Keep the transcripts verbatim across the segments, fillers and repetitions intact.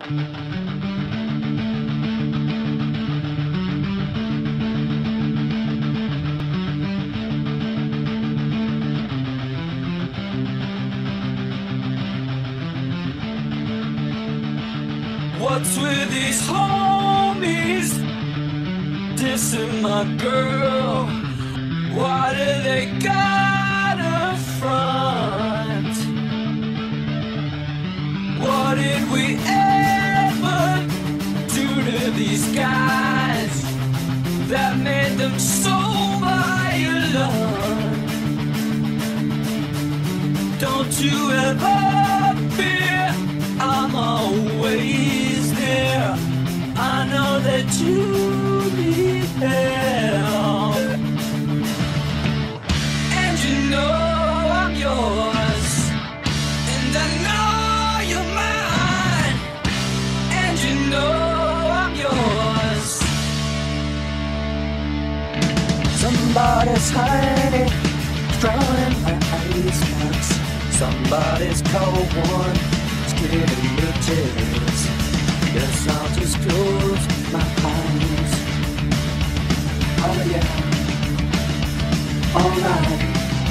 What's with these homies dissing my girl? Why do they gotta front? What did we ever do to these guys that made them so violent? Don't you ever fear, I'm always there. I know that you need help, and you know I'm yours, and I know you're mine, and you know I'm yours. Somebody's hiding, drawing my icebox. Somebody's cold one is giving me chills. Guess I'll just close my eyes. Oh yeah, alright.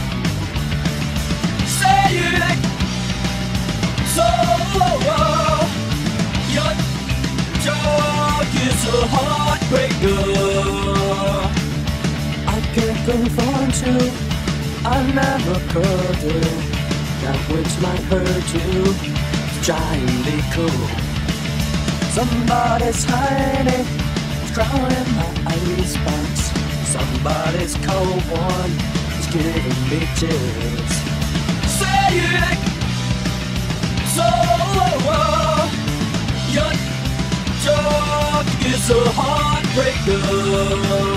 Say it so low. Your joy is a heartbreaker. I can't confront you, I never could do that which might hurt you. Try and be cool. Somebody's hiding, drawing my icebox. Somebody's cold one is giving me chills. Say it so low. Your joke is a heartbreaker.